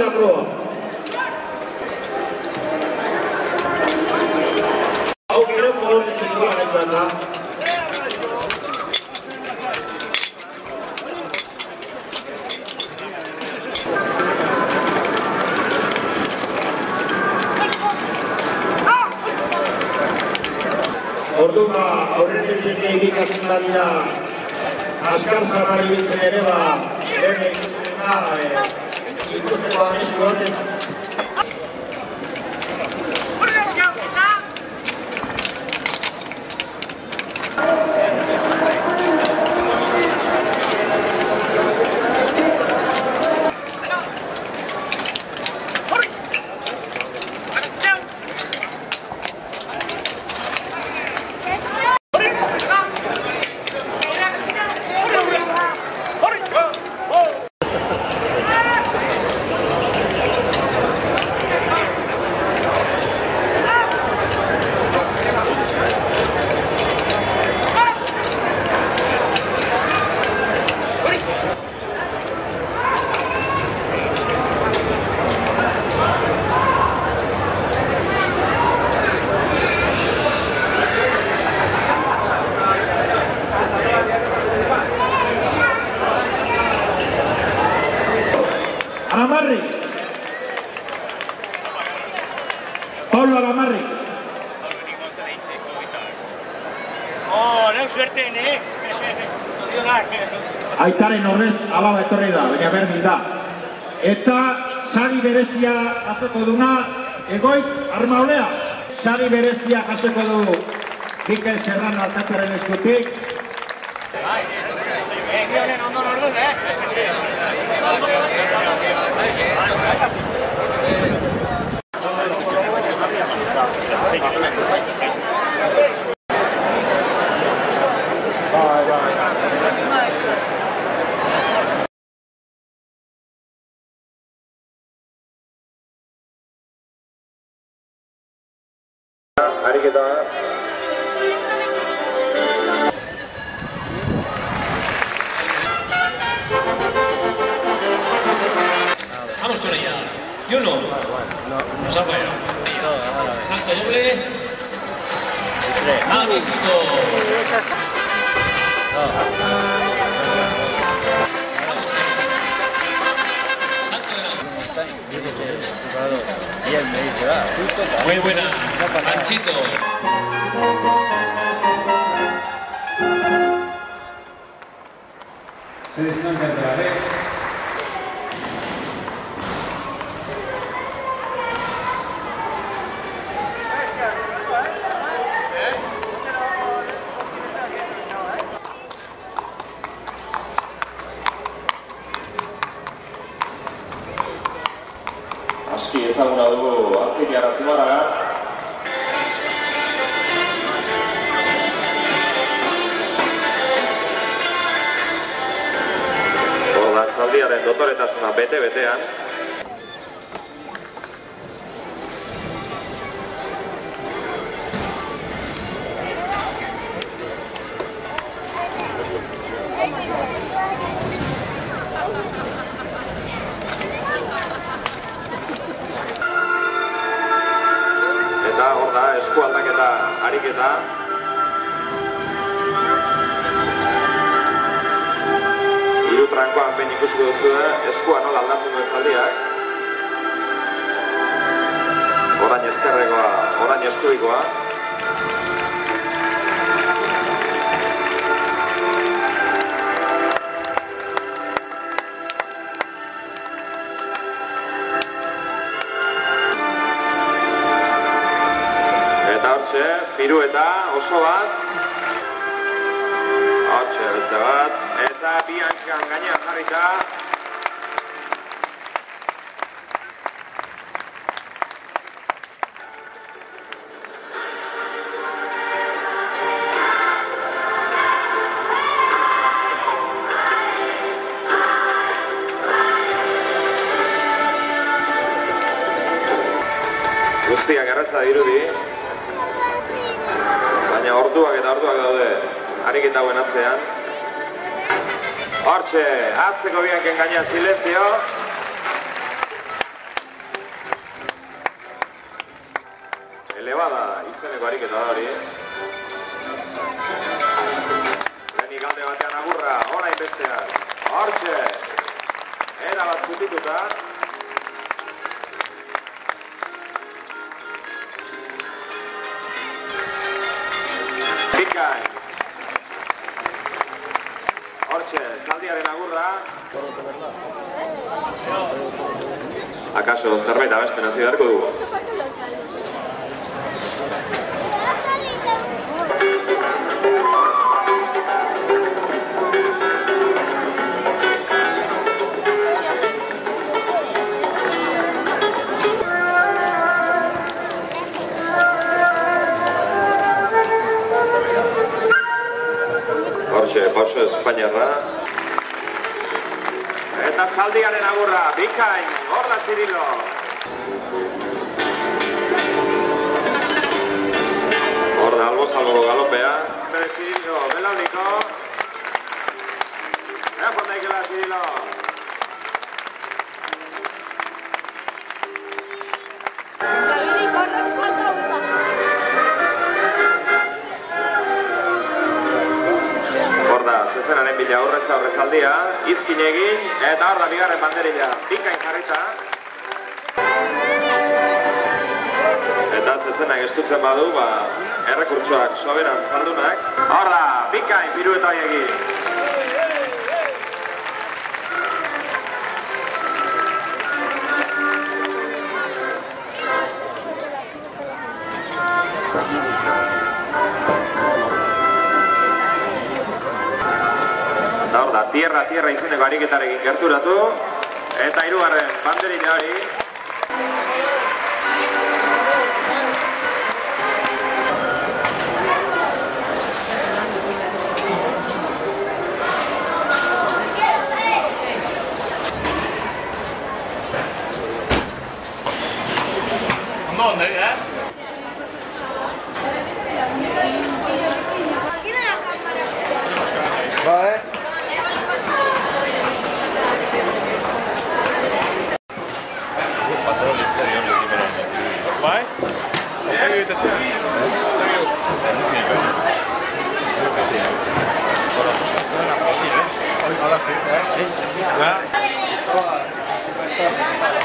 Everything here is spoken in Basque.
la proa. Hau gero modore zikua nahi da. Orduan, aurretik egikatzen daria askar zanari bizten ere ere ikusteko amesu goten. Alamarri. Pablo Alamarri. Neu suerten, Aitaren horrez alaba etorri da, baina berdin da. Eta sari berezia jasoko duna Egoitz Armaolea. Sari berezia jasoko du Mikel Serrano alkatearen eskutik. Ariketa. Vamos con ella. Y uno. Nos ha fallado. Salto doble. Magnífico. Muy buena, Panchito. Se descansa de la vez. Así ezaguna dugu Aztegiarra Zumarraga. Orda zaldiaren dotoretasuna bete-betean. Eta hor da, eskualdaketa ariketa. Hiru trankoan behin ikusiko duzu eskua nola aldatzen duen zaldiak. Orain ezkerrekoa, orain eskubikoa. Pirueta oso bat. Hortxe beste bat. Eta bi hankan gainean jarrita. Guztiak erraza dirudi. Baina orduak eta orduak daude ariketa hauen atzean. Hortxe, atzeko bianken gainean silenzio. Azkeneko ariketa da hori. Lehenik alde batean agurra, orain bestean. Hortxe! Era bat zutituta. Bikain. Hortxe, zaldiaren agurra. Akaso zerbait abesten hasi beharko dugu. Hortxe, pauso Espainiarra. Eta zaldiaren agurra, bikain, hor da Cirilo. Hor da albo-salboko galopea. Bere Cirilo, belauniko. Ea fondaikela Cirilo. Hor da, zezenaren bila aurreza horrezaldia, izkin egin, eta hor da bigarren banderila, bikain jarrita. Eta zezenak estutzen badu, errekurtsoak soberan zaldunak. Hor da, bikain pirueta egin. Hor da, tierra izeneko ariketarekin gerturatu. Eta hirugarren banderila hori. ¿Dónde, Vale. Vai? Segue da cena. Segue. Olha assim,